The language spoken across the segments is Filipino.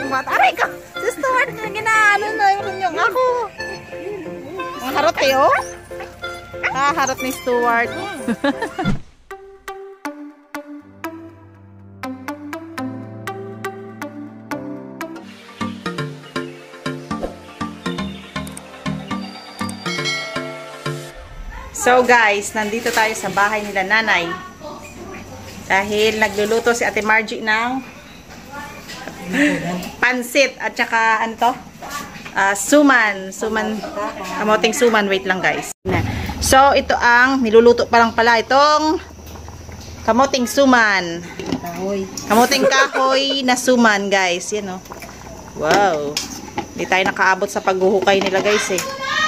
yung bata. Aray ka! Si Stuart na ginaano na yung ako. Ang harot eh, oh. Harot ni Stuart. So guys, nandito tayo sa bahay nila nanay. Dahil nagluluto si Ate Margie ng pansit at saka ano to? Suman. Kamoting suman. Wait lang guys. So ito ang niluluto pa lang pala itong kamoting suman. Kamoting kahoy na suman guys. Yan oh. Wow. Hindi tayo nakaabot sa paghuhukay nila guys eh.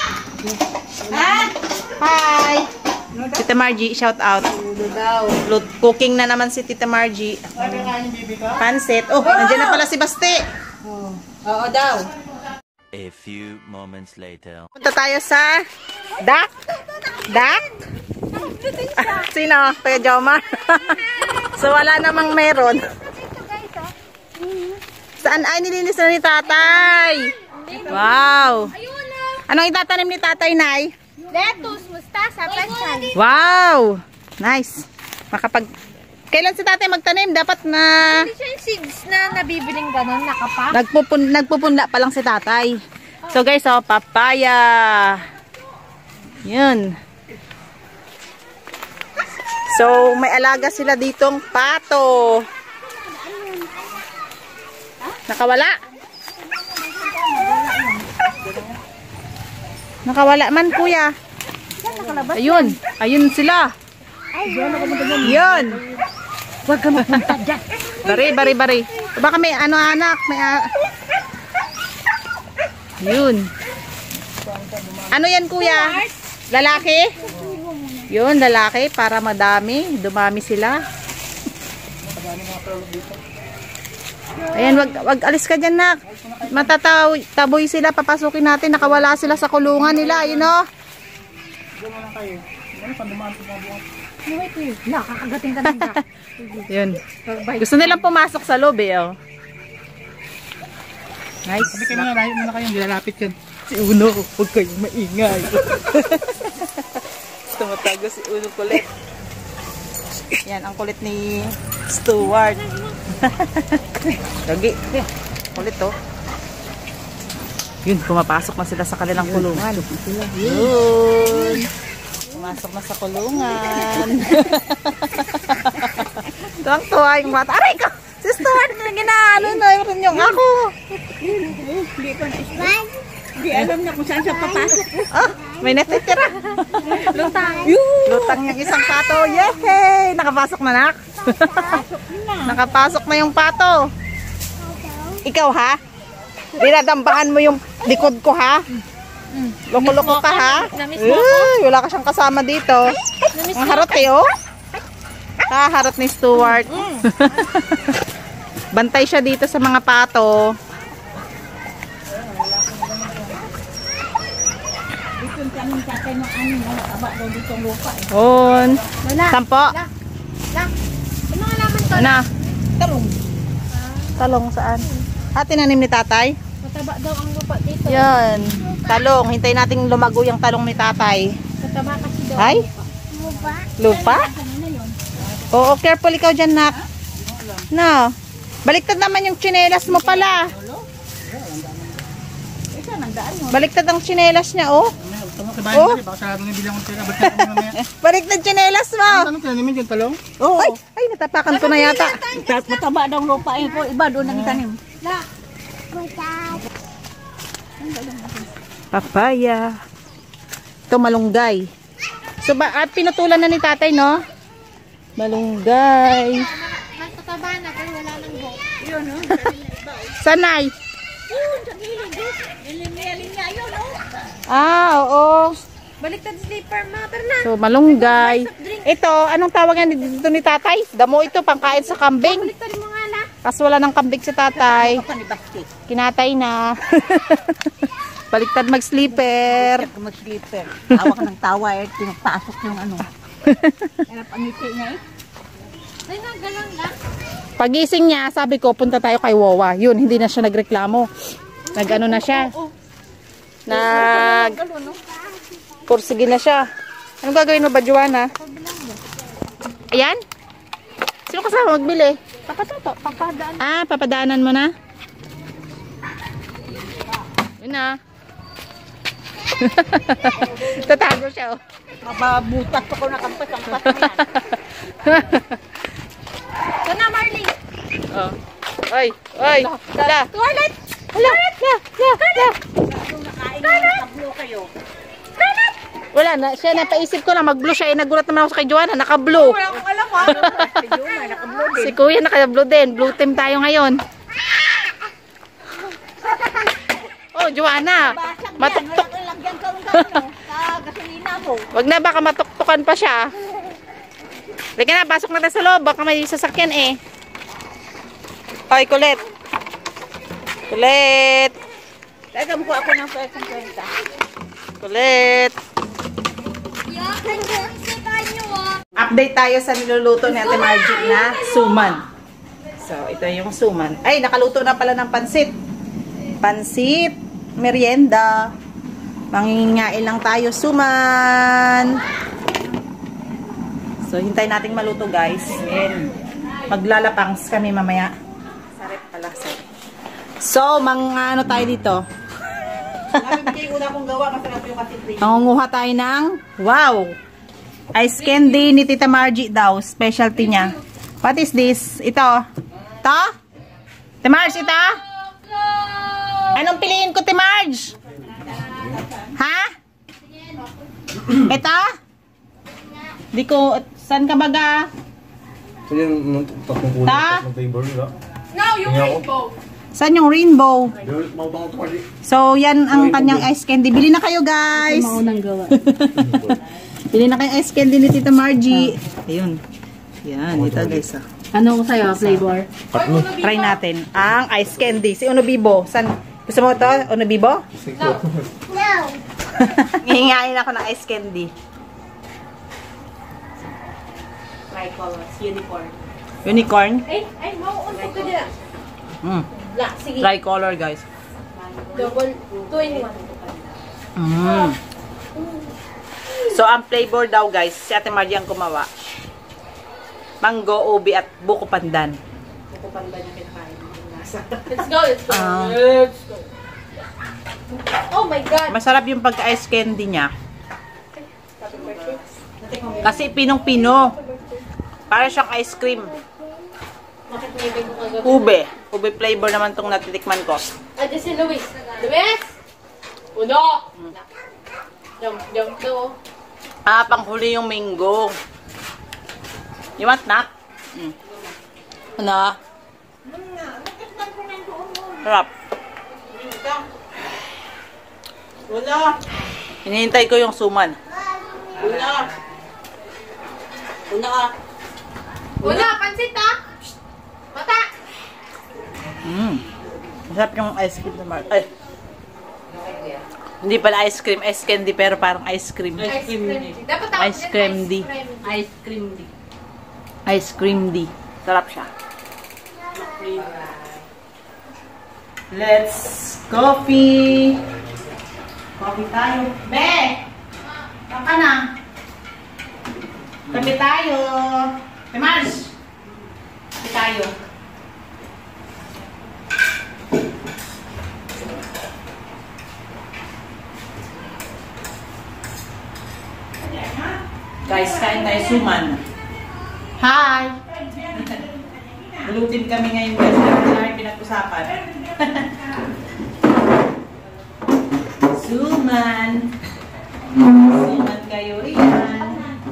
Hi! Tita Margie, shout out. Cooking na naman si Tita Margie. Pansit. Oh, nandiyan na pala si Basti. Oo daw. A few moments later. Punta tayo sa duck. Duck? Sino? Kuya Jomar? So wala namang meron. Saan? Ay, nilinis na ni tatay. Wow. Anong itatanim ni tatay, Nay? Lettuce, mustasa, pechay. Wow! Nice. Kailan si tatay magtanim? Dapat na... Hindi siya yung seeds na nabibiling gano'n, nakapak. Nagpupunla pa lang si tatay. So guys, oh, papaya. Yun. So, may alaga sila ditong pato. Nakawala? Nakawala man, kuya. Ayun. Ayun sila. Yun. Huwag ka mapunta dyan. Bari. Baka may ano anak. Yun. Ano yan, kuya? Lalaki? Yun, lalaki. Para madami. Dumami sila. Ayan, wag alis ka dyan, nak. Matataboy sila, papasukin natin. Nakawala sila sa kulungan nila, you know? Nakakagating ka ng Yun. Gusto nilang pumasok sa loob, eh, oh. Nice. Sabi kayo na, layo muna kayo, hindi lalapit yan. Si Uno, huwag kayong maingay. Tumatago si Uno kulit. Yan, ang kulit ni Stuart. Lagi. Kulit to. Yun, pumapasok na sila sa kanilang kulungan. Yun. Pumasok na sa kulungan. Tuwang-tuwa yung mata. Aray ka! Si Stuart na ginaano na yung ako. Hindi alam na kung saan siya papasok. Ah, may natitira. Lutang. Lutang yung isang pato. Yehey! Nakapasok na, nak? Nakapasok na yung pato. Ikaw, ha? Dinadambahan mo yung likod ko, ha? Loko-loko ka, ha? Wala ka siyang kasama dito. Ang harot kayo? Harot ni Stuart. Bantay siya dito sa mga pato. On. Sampo. Ano alaman to? Ano? Talong. Talong saan? Tinanim ni tatay? Mataba daw ang lupa dito. Yan. Talong. Hintayin nating lumago yung talong ni tatay. Mataba kasi daw. Ay? Lupa? Oo, careful ikaw dyan, nak. No. Baliktad naman yung tsinelas mo pala. Baliktad ang tsinelas niya, oh. Oh? Baka sa harap ng bilang ng pera, ba't ka mamaya? Baliktad tsinelas mo. Anong tinanim yung talong? Oh. Ay, natapakan ko na yata. Mataba daw ang lupa eh. Iba doon ang itanim. Papaya. Ito malunggay. So, pinutulan na ni tatay, no? Malunggay. Mataba na pero wala nang buhok. Yun, no? Sanay. Yun, sa gilid. Linya, yun, no? Oo. Baliktad slipper, ma. Pero na. So, malunggay. Ito, anong tawag yan dito ni tatay? Damo ito, pangkain sa kambing. Baliktad mo nga na. Kasi wala ng kambing si tatay. Kinatay na. Baliktad mag-sleeper. Mag-slipper. Tawa ka ng tawa eh. Pinapasok yung ano. Erap ang ngiti niya eh. Ay, nagalang lang. Pagising niya, sabi ko, punta tayo kay Wawa. Yun, hindi na siya nagreklamo. Nag-ano na siya. Pursige na siya. Anong gagawin mo ba, Joanna? Ayan? Sino kasama magbili? Papadaan. Ah, papadaanan mo na? Yun na. Tatago siya, oh. Mababutas ako na kampas-kampas mo yan. Ito na, Marley. Oh. Oy, oy. Hala. Toilet! Hala. La. Nakablo kayo. Wala na. Siya napaisip ko lang mag-blue siya. Nagulat naman ako sa kay Joanna. Naka-blue. Wala akong alam ha. Nakablo din. Si Kuya naka-blue din. Blue team tayo ngayon. Oh, Joanna. Matuktok. Lagyan ka ng gano'n. Sa gasolina mo. Wag na, baka matuktukan pa siya. Lika na, pasok na tayo sa loob. Baka may sasakyan eh. Hoy, kulit. Kulit. Teka mo ako ng presang kwenta. Kulit. Update tayo sa niluluto ni Ate Margie na suman. So, ito yung suman. Ay, nakaluto na pala ng pansit. Pansit, merienda. Mangingain lang tayo, suman. So, hintay nating maluto, guys. And maglalapangs kami mamaya. Sarap pala, sarap. So, ano tayo dito? Una kong gawa, masarap yung kasipri. Mangunguha tayo ng, wow! Ice candy ni Tita Margie daw. Specialty niya. What is this? Ito. Ito? Tita Marge, ito? Anong piliin ko, Tita Marge? Ha? Ito? Di ko, saan ka baga? So yung tatlong kulay, Ta? tatlong flavor nila. No, yung rainbow. Saan yung rainbow? Mautang ito kasi. So, yan ang kanyang ice candy. Bili na kayo, guys! Maunang gawa. Bili na kayo ice candy ni Tita Margie. Ayun. Yan, ito guys. Ah. Anong sa'yo, flavor? Try natin ang ice candy. Si Uno Bibo. San? Gusto mo ito? Uno Bibo? No. Hihingain ako ng ice candy. Tricolors. Unicorn. Unicorn? Ay, mauuntok ka dyan. Sige. Tricolor, guys. Double, 2 in 1. So, ang flavor daw, guys, si Ate Margie ang kumawa. Mango, ubi, at buko pandan. Buko pandan yung kinakain. Let's go, let's go. Let's go. Oh my God. Masarap yung pagka-ice candy niya. Kasi pinong-pino. Para siyang ice cream. Bakit may ibig mo kagabi? Ube. Ube flavor naman tong natitikman ko. Ate si Luis. Luis! Uno! Jump, no. Ah, panghuli yung mango. You want nut? Ano? Sarap. Wala. Hinihintay ko yung suman. Wala. Wala ka. Wala, pansit ha? Mata! Masarap yung ice cream na Mark. Ay. Hindi pala ice cream, ice candy, pero parang ice cream. Ice cream. Dapat tawag Ice cream D. Ice cream D. Ice cream D. Sarap siya. Let's coffee. Coffee tayo. Be! Saka na. Kape tayo. Temars! Kape tayo. Guys, kain tayo suman. Hi! Bulutin kami ngayon guys. Hindi namin pinag-usapan. Suman. Suman kayo yan.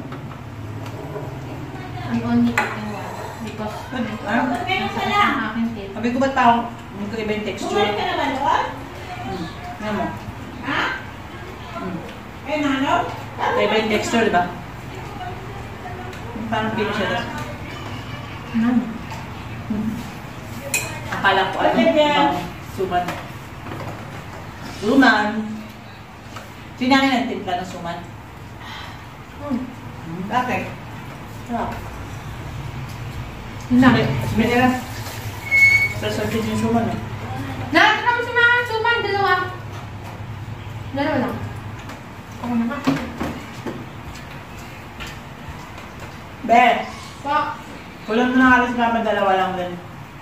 Ang only eating one. Because nasa akin tip. Sabi ko ba tao? Hindi ko iba yung texture. Ano mo? Ha? Iba yung texture, diba? Parang pino siya. Akala ko ano? Suman. Suman. Sino namin nagtimpla ng suman? Bakit? Yun na. Sabihin nila. Sasabihin yung suman eh. Nakita mo si Mama Suman, dalawa. Dalawa lang. Ako na nga. Be, Po. kulang mo na alas mama, dalawa lang din.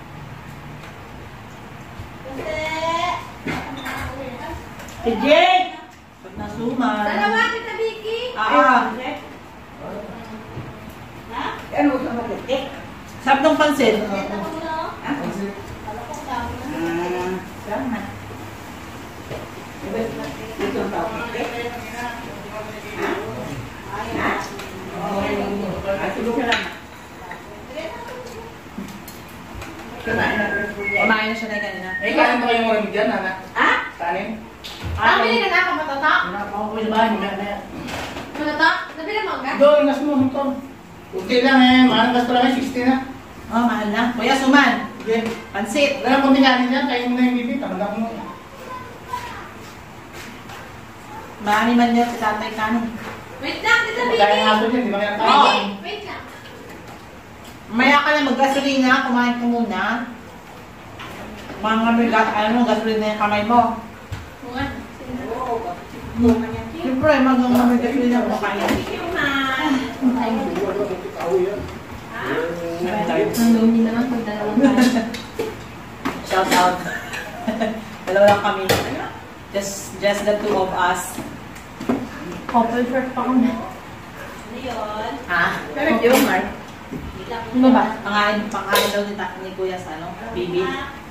Si Jake! Ba't na suman? Dalawa, Tita Vicky. Sarap ng pansit. Kumain na siya na kanina. Eh, kanin ba kayong maramig dyan, anak? Ha? Kanin? Nabili ka na ako matatak? Ako sa bahay, mamaya. Matatak? Nabili mo ka? Doon, gas mo, ito. Kunti lang eh, mahal gas pa lang eh, 60 na. Oh, mahal na. Kuya, suman. Sige. Pansit. Wala lang kunti kanin dyan, kainin mo na yung bibig, tamad mo. Maani man niya si tatay kanin. Wait lang, Tita Kaya Vicky. nga po dyan, di ba kaya Oo. kanin? Wait lang. Maya ka na mag-gasolina, kumain ka muna. Mga gasolina yung kamay mo. Bungan. Siyempre, mag-gasolina mo kaya. Nandumi naman pag dalawang tayo. Shout out. Dalawa lang kami. Just the two of us. Couple shirt pa kami. Ha? Pero yung Mark. Ano ba? Pangain daw ni Kuya sa ano? Bibi.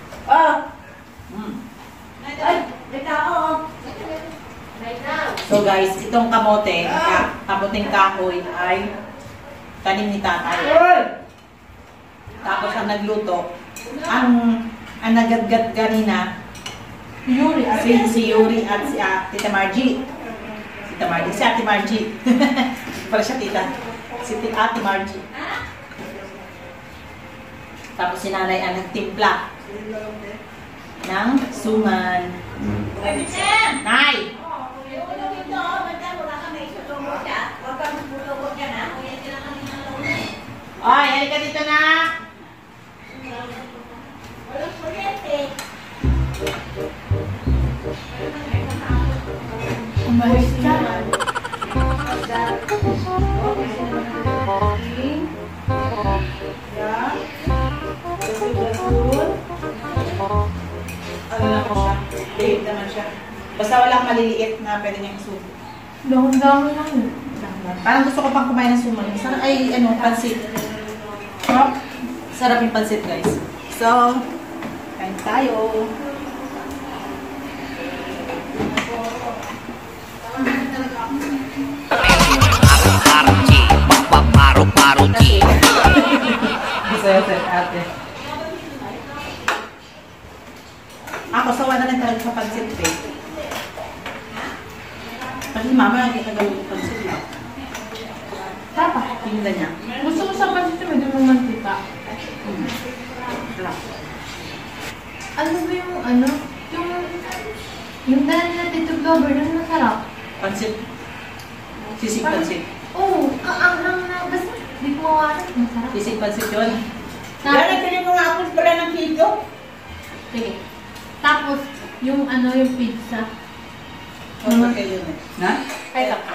So guys, itong kamote, kamoteng kahoy ay tanim ni tatay. Tapos ang nagluto, ang nagadgad kanina, Yuri. si Yuri at si Tita Margie. Si Ate Margie. Pala siya tita. Si Ate Margie. Tapos si nanay ang nagtimpla ng suman. Nay! Oy, halika dito na! Umalis ka. Ano lang ko siya? Babe naman siya. Basta walang maliliit na pwede niyang isubo. Dami lang yun. Parang gusto ko pang kumain ng suman. Sarap ay pansit. Sarap yung pansit, guys. So, kain tayo. Masaya sa ate. Ako, sawa na lang talaga sa pansit, eh. Kasi mama, nagkakagawin yung pansit lang. Tapa. Tinda niya. Gusto ko sa pansit yung medyo mamantika. Sarap. Ano ba yung ano? Yung dala nila Tito Glover, nun masarap. Pansit. Sisig pansit. Oo, kaanghang na. Basta, di ko mawasan. Masarap. Sisig pansit yun. Tapos, pili mo nga ako pala ng kilo. sige. Tapos, yung ano, yung pizza. Okay yun eh. Na? Kaya lang.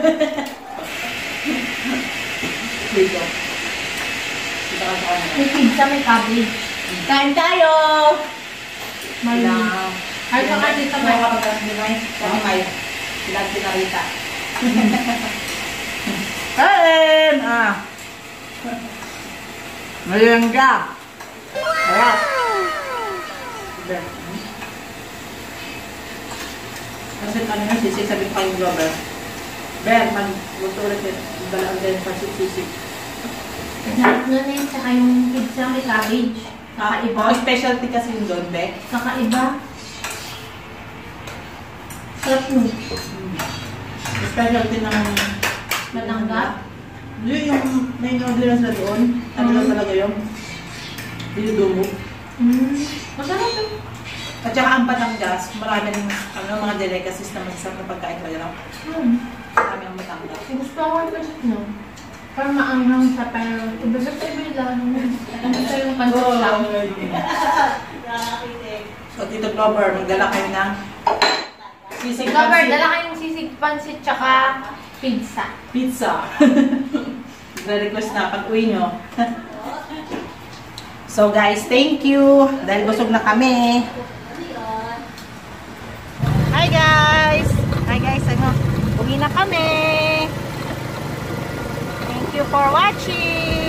Kilo. Kita ka sa kanila. May pizza, may cabbage. Kain tayo! May... Ay, saka dito may... kapag kanimay. Kanimay. Sila pinarita. Kain! Mayangga! Sarap! Kasi kanina sisig sabi pa yung Glover. Ben, gusto ulit yun. Dalaan din pa sisig. Sarap na yun, saka yung pizza, may cabbage. Kakaiba. Oh, specialty kasi yung doon, Be. Kakaiba. Sarap nun. Specialty ng Matanggap. yun yung may order na sila doon. Ano lang talaga yun? Dinudumo. Masarap yun. At saka ang Batangas, marami ng mga delicacies na masasarap na pagkain talaga. Marami ang Batangas. Gusto ako yung pansit no. Parang maanghang siya, pero tubi-tubi lang. Ito yung pancit lang. So, Tito Glover, magdala kayo ng sisig Glover, pansit. dala kayong sisig pancit tsaka pizza. Pizza. Nagre-request na pag-uwi nyo. So guys, thank you. Dahil busog na kami. Hi guys! Hi guys, uwi na kami. Thank you for watching.